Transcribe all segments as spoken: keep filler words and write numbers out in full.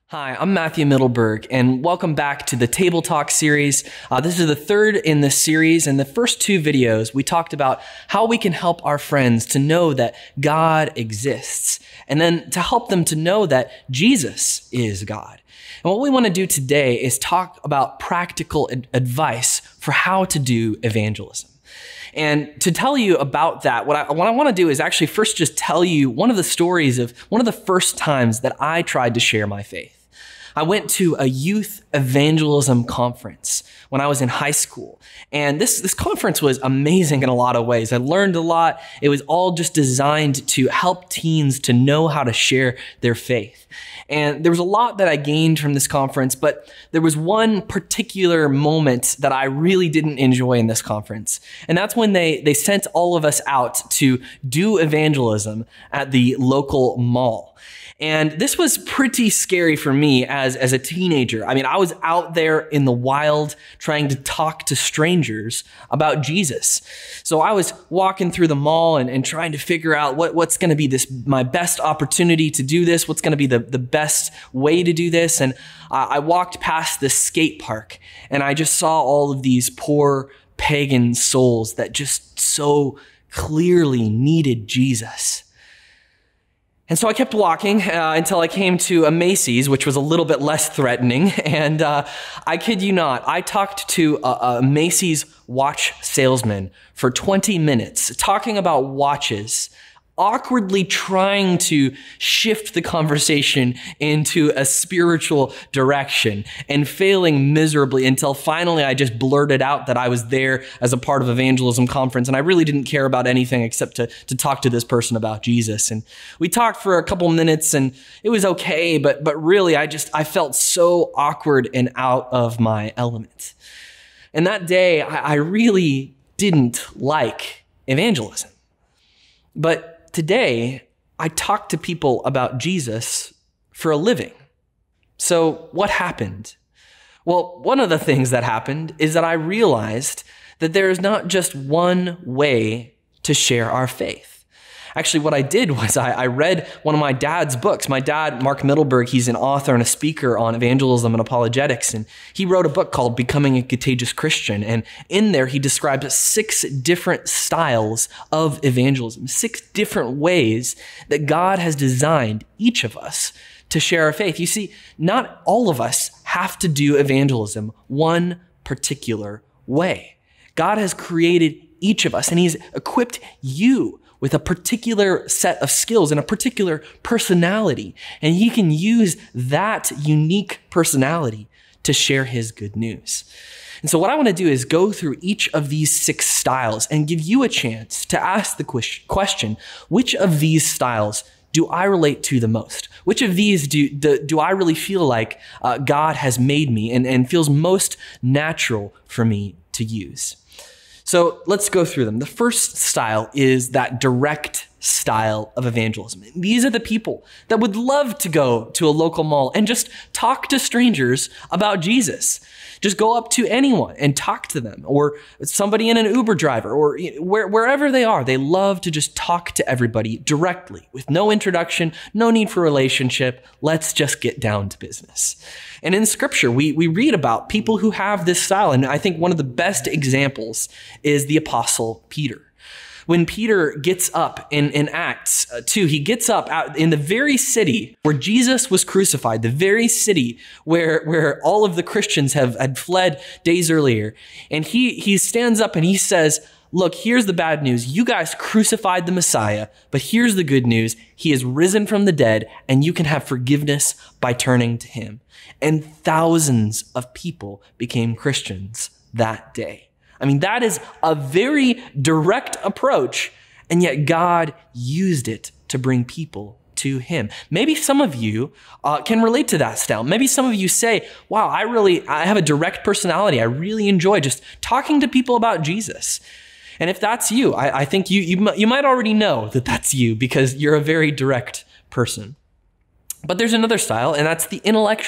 Hi, I'm Matthew Middleberg, and welcome back to the Table Talk series. Uh, this is the third in this series. In the first two videos, we talked about how we can help our friends to know that God exists, and then to help them to know that Jesus is God. And what we want to do today is talk about practical ad- advice for how to do evangelism. And to tell you about that, what I, what I want to do is actually first just tell you one of the stories of one of the first times that I tried to share my faith. I went to a youth evangelism conference when I was in high school. And this, this conference was amazing in a lot of ways. I learned a lot. It was all just designed to help teens to know how to share their faith. And there was a lot that I gained from this conference, but there was one particular moment that I really didn't enjoy in this conference. And that's when they, they sent all of us out to do evangelism at the local mall. And this was pretty scary for me as, as a teenager. I mean, I was out there in the wild trying to talk to strangers about Jesus. So I was walking through the mall and, and trying to figure out what, what's going to be this my best opportunity to do this, what's going to be the, the best way to do this. And uh, I walked past this skate park and I just saw all of these poor pagan souls that just so clearly needed Jesus. And so I kept walking uh, until I came to a Macy's, which was a little bit less threatening. And uh, I kid you not, I talked to a, a Macy's watch salesman for twenty minutes, talking about watches, awkwardly trying to shift the conversation into a spiritual direction and failing miserably until finally I just blurted out that I was there as a part of evangelism conference and I really didn't care about anything except to, to talk to this person about Jesus. And we talked for a couple minutes and it was okay, but, but really I just, I felt so awkward and out of my element. And that day I, I really didn't like evangelism. But today, I talk to people about Jesus for a living. So what happened? Well, one of the things that happened is that I realized that there is not just one way to share our faith. Actually, what I did was I, I read one of my dad's books. My dad, Mark Middleberg, he's an author and a speaker on evangelism and apologetics, and he wrote a book called Becoming a Contagious Christian. And in there, he describes six different styles of evangelism, six different ways that God has designed each of us to share our faith. You see, not all of us have to do evangelism one particular way. God has created each of us, and he's equipped you with a particular set of skills and a particular personality. And he can use that unique personality to share his good news. And so what I want to do is go through each of these six styles and give you a chance to ask the question, which of these styles do I relate to the most? Which of these do, do, do I really feel like uh, God has made me and, and feels most natural for me to use? So let's go through them. The first style is that direct style of evangelism. These are the people that would love to go to a local mall and just talk to strangers about Jesus. Just go up to anyone and talk to them, or somebody in an Uber driver, or where, wherever they are. They love to just talk to everybody directly with no introduction, no need for relationship. Let's just get down to business. And in Scripture, we, we read about people who have this style. And I think one of the best examples is the Apostle Peter. When Peter gets up in, in Acts two, he gets up out in the very city where Jesus was crucified, the very city where, where all of the Christians have had fled days earlier. And he, he stands up and he says, look, here's the bad news. You guys crucified the Messiah, but here's the good news. He is risen from the dead, and you can have forgiveness by turning to him. And thousands of people became Christians that day. I mean, that is a very direct approach, and yet God used it to bring people to him. Maybe some of you uh, can relate to that style. Maybe some of you say, wow, I really, I have a direct personality. I really enjoy just talking to people about Jesus. And if that's you, I, I think you, you, you might already know that that's you because you're a very direct person. But there's another style, and that's the intellectual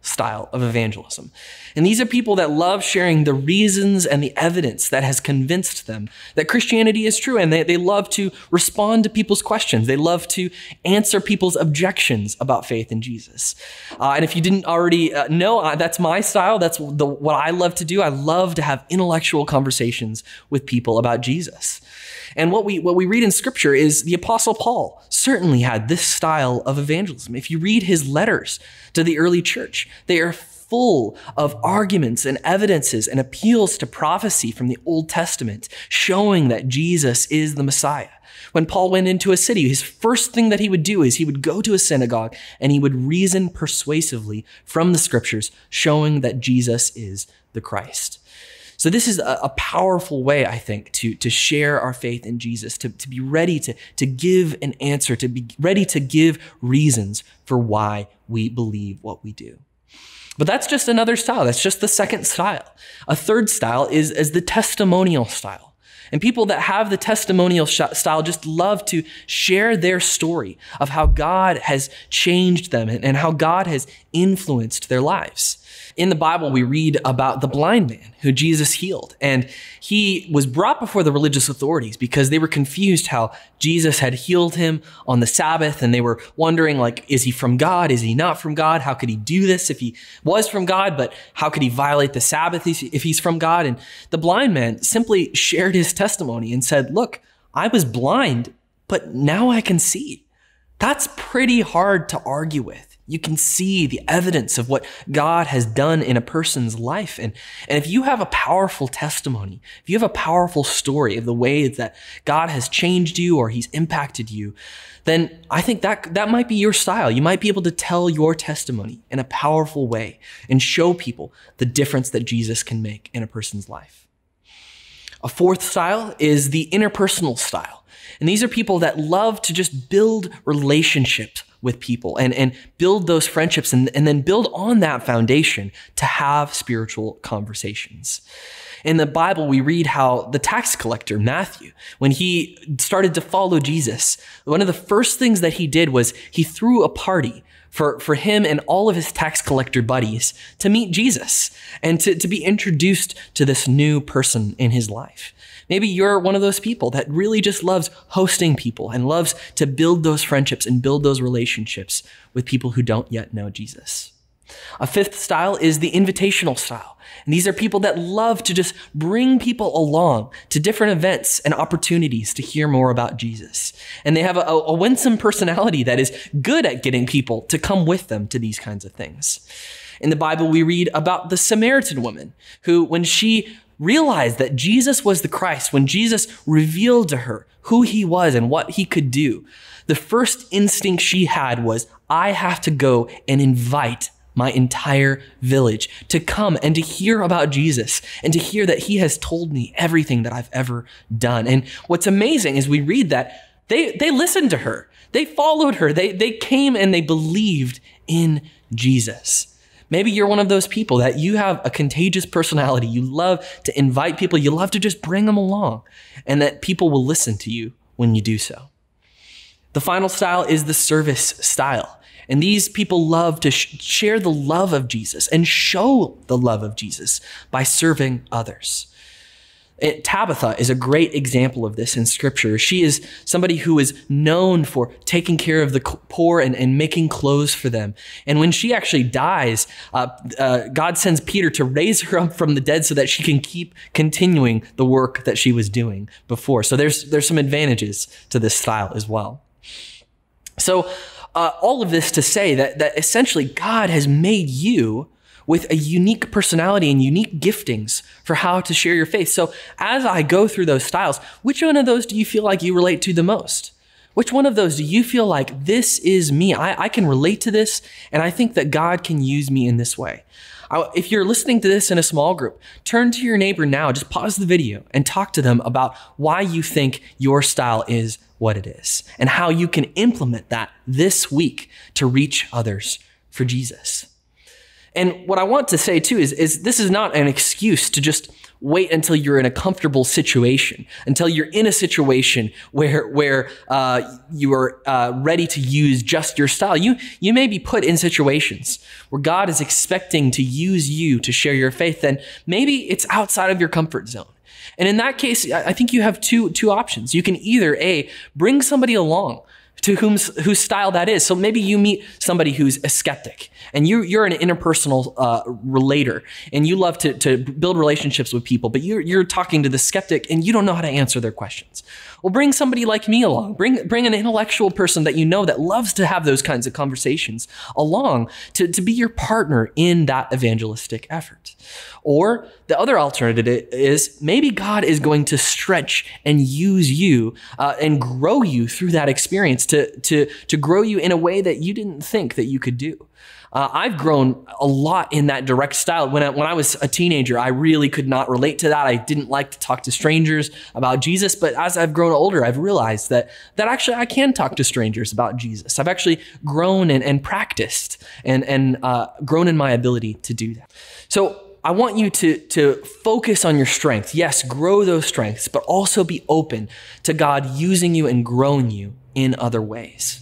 style of evangelism. And these are people that love sharing the reasons and the evidence that has convinced them that Christianity is true. And they, they love to respond to people's questions. They love to answer people's objections about faith in Jesus. Uh, and if you didn't already uh, know, uh, that's my style. That's the, what I love to do. I love to have intellectual conversations with people about Jesus. And what we what we read in Scripture is the Apostle Paul certainly had this style of evangelism. If you read his letters to the early church, they are full of arguments and evidences and appeals to prophecy from the Old Testament, showing that Jesus is the Messiah. When Paul went into a city, his first thing that he would do is he would go to a synagogue and he would reason persuasively from the Scriptures, showing that Jesus is the Christ. So this is a, a powerful way, I think, to, to share our faith in Jesus, to, to be ready to, to give an answer, to be ready to give reasons for why we believe what we do. But that's just another style. That's just the second style. A third style is, is the testimonial style. And people that have the testimonial style just love to share their story of how God has changed them and how God has influenced their lives. In the Bible, we read about the blind man who Jesus healed. And he was brought before the religious authorities because they were confused how Jesus had healed him on the Sabbath. And they were wondering, like, is he from God? Is he not from God? How could he do this if he was from God? But how could he violate the Sabbath if he's from God? And the blind man simply shared his testimony and said, look, I was blind, but now I can see. That's pretty hard to argue with. You can see the evidence of what God has done in a person's life. And, and if you have a powerful testimony, if you have a powerful story of the ways that God has changed you or he's impacted you, then I think that, that might be your style. You might be able to tell your testimony in a powerful way and show people the difference that Jesus can make in a person's life. A fourth style is the interpersonal style. And these are people that love to just build relationships with people and, and build those friendships and, and then build on that foundation to have spiritual conversations. In the Bible, we read how the tax collector, Matthew, when he started to follow Jesus, one of the first things that he did was he threw a party for, for him and all of his tax collector buddies to meet Jesus and to, to be introduced to this new person in his life. Maybe you're one of those people that really just loves hosting people and loves to build those friendships and build those relationships with people who don't yet know Jesus. A fifth style is the invitational style. And these are people that love to just bring people along to different events and opportunities to hear more about Jesus. And they have a, a winsome personality that is good at getting people to come with them to these kinds of things. In the Bible, we read about the Samaritan woman who, when she realized that Jesus was the Christ, when Jesus revealed to her who he was and what he could do, the first instinct she had was, I have to go and invite my entire village to come and to hear about Jesus and to hear that he has told me everything that I've ever done. And what's amazing is we read that they, they listened to her. They followed her. They, they came and they believed in Jesus. Maybe you're one of those people that you have a contagious personality. You love to invite people. You love to just bring them along and that people will listen to you when you do so. The final style is the service style. And these people love to sh- share the love of Jesus and show the love of Jesus by serving others. It, Tabitha is a great example of this in Scripture. She is somebody who is known for taking care of the poor and, and making clothes for them. And when she actually dies, uh, uh, God sends Peter to raise her up from the dead so that she can keep continuing the work that she was doing before. So there's, there's some advantages to this style as well. So uh, all of this to say that, that essentially God has made you with a unique personality and unique giftings for how to share your faith. So as I go through those styles, which one of those do you feel like you relate to the most? Which one of those do you feel like this is me? I, I can relate to this, and I think that God can use me in this way. I, if you're listening to this in a small group, turn to your neighbor now, just pause the video and talk to them about why you think your style is what it is and how you can implement that this week to reach others for Jesus. And what I want to say too is, is this is not an excuse to just wait until you're in a comfortable situation, until you're in a situation where where uh, you are uh, ready to use just your style. You you may be put in situations where God is expecting to use you to share your faith, and maybe it's outside of your comfort zone. And in that case, I think you have two two options. You can either A, bring somebody along to whom's, whose style that is. So maybe you meet somebody who's a skeptic, and you, you're an interpersonal uh, relator, and you love to, to build relationships with people, but you're, you're talking to the skeptic and you don't know how to answer their questions. Well, bring somebody like me along. Bring, bring an intellectual person that you know that loves to have those kinds of conversations along to, to be your partner in that evangelistic effort. Or the other alternative is maybe God is going to stretch and use you uh, and grow you through that experience to, to, to grow you in a way that you didn't think that you could do. Uh, I've grown a lot in that direct style. When I, when I was a teenager, I really could not relate to that. I didn't like to talk to strangers about Jesus. But as I've grown older, I've realized that, that actually I can talk to strangers about Jesus. I've actually grown and, and practiced and, and uh, grown in my ability to do that. So I want you to, to focus on your strengths. Yes, grow those strengths, but also be open to God using you and growing you in other ways.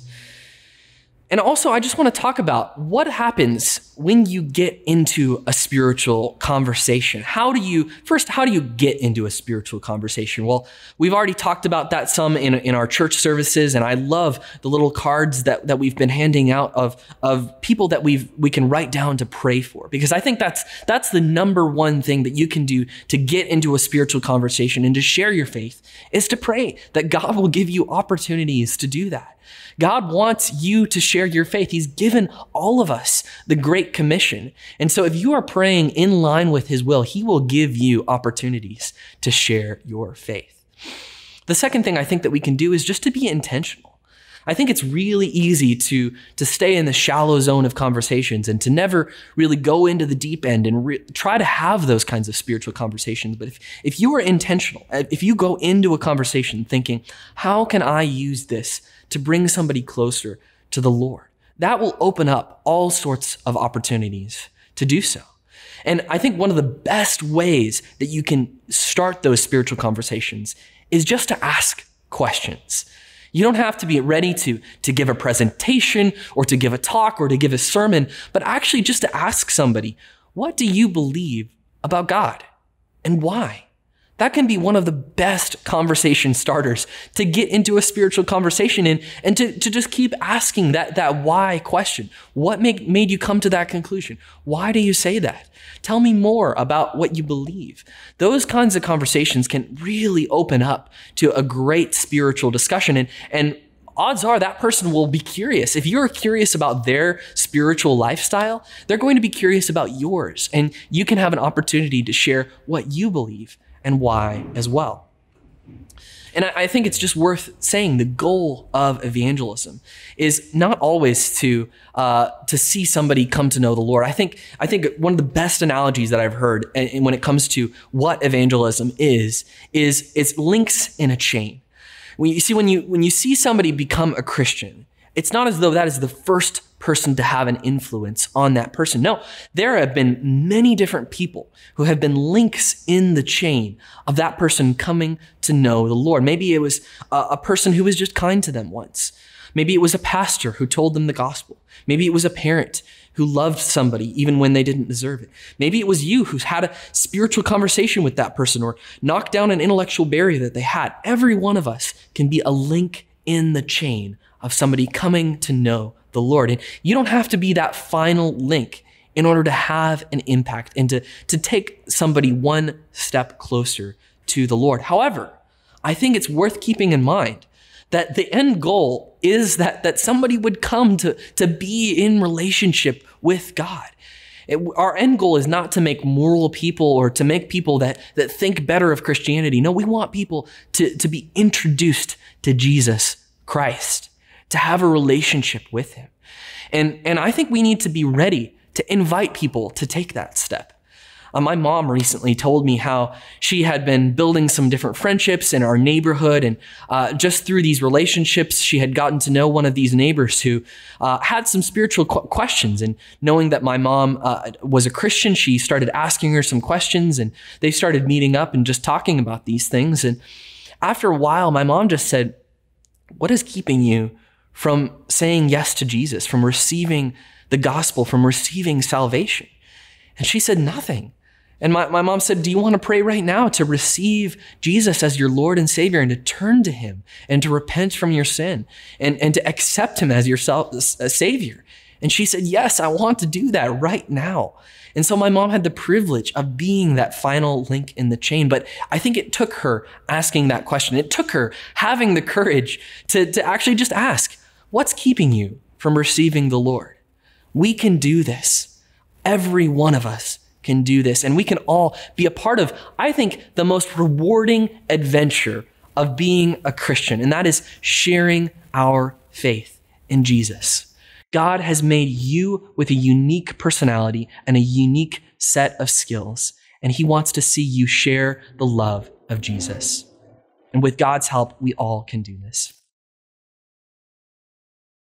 And also, I just want to talk about what happens when you get into a spiritual conversation. How do you, first, how do you get into a spiritual conversation? Well, we've already talked about that some in, in our church services, and I love the little cards that, that we've been handing out of, of people that we've, we can write down to pray for, because I think that's, that's the number one thing that you can do to get into a spiritual conversation and to share your faith is to pray that God will give you opportunities to do that. God wants you to share your faith. He's given all of us the Great Commission. And so if you are praying in line with his will, he will give you opportunities to share your faith. The second thing I think that we can do is just to be intentional. I think it's really easy to, to stay in the shallow zone of conversations and to never really go into the deep end and re- try to have those kinds of spiritual conversations. But if, if you are intentional, if you go into a conversation thinking, how can I use this to bring somebody closer to the Lord? That will open up all sorts of opportunities to do so. And I think one of the best ways that you can start those spiritual conversations is just to ask questions. You don't have to be ready to, to give a presentation or to give a talk or to give a sermon, but actually just to ask somebody, what do you believe about God and why? That can be one of the best conversation starters to get into a spiritual conversation and, and to, to just keep asking that, that why question. What make, made you come to that conclusion? Why do you say that? Tell me more about what you believe. Those kinds of conversations can really open up to a great spiritual discussion. And, and odds are that person will be curious. If you're curious about their spiritual lifestyle, they're going to be curious about yours. And you can have an opportunity to share what you believe and why as well. And I think it's just worth saying the goal of evangelism is not always to uh, to see somebody come to know the Lord. I think I think one of the best analogies that I've heard when it comes to what evangelism is is it's links in a chain. When you see when you when you see somebody become a Christian, it's not as though that is the first person to have an influence on that person. No, there have been many different people who have been links in the chain of that person coming to know the Lord. Maybe it was a, a person who was just kind to them once. Maybe it was a pastor who told them the gospel. Maybe it was a parent who loved somebody even when they didn't deserve it. Maybe it was you who's had a spiritual conversation with that person or knocked down an intellectual barrier that they had. Every one of us can be a link in the chain of somebody coming to know the Lord. And you don't have to be that final link in order to have an impact and to, to take somebody one step closer to the Lord. However, I think it's worth keeping in mind that the end goal is that, that somebody would come to, to be in relationship with God. It, our end goal is not to make moral people or to make people that, that think better of Christianity. No, we want people to, to be introduced to Jesus Christ, to have a relationship with him. And, and I think we need to be ready to invite people to take that step. Uh, my mom recently told me how she had been building some different friendships in our neighborhood. And uh, just through these relationships, she had gotten to know one of these neighbors who uh, had some spiritual qu- questions. And knowing that my mom uh, was a Christian, she started asking her some questions, and they started meeting up and just talking about these things. And after a while, my mom just said, "What is keeping you from saying yes to Jesus, from receiving the gospel, from receiving salvation?" And she said, "Nothing." And my, my mom said, "Do you want to pray right now to receive Jesus as your Lord and Savior, and to turn to him and to repent from your sin and, and to accept him as your self, uh, Savior?" And she said, "Yes, I want to do that right now." And so my mom had the privilege of being that final link in the chain. But I think it took her asking that question. It took her having the courage to, to actually just ask, what's keeping you from receiving the Lord? We can do this. Every one of us can do this. And we can all be a part of, I think, the most rewarding adventure of being a Christian. And that is sharing our faith in Jesus. God has made you with a unique personality and a unique set of skills, and he wants to see you share the love of Jesus. And with God's help, we all can do this.